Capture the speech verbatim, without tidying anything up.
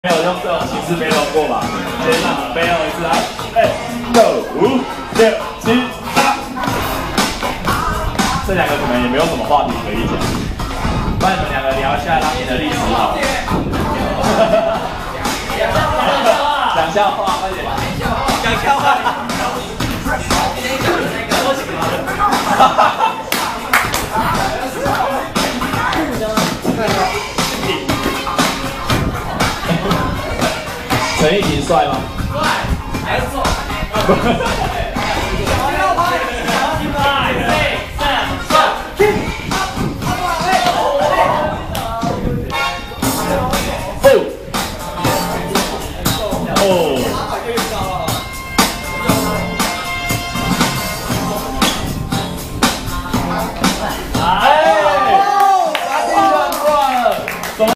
没有用这种形式 battle 过吧？先让 battle 一次啊！哎，六五六七八，这两个可能也没有什么话题可以讲，帮你们两个聊一下当年的历史好。讲笑话，快点！讲笑话。陈奕迅帅吗？帅，还不错。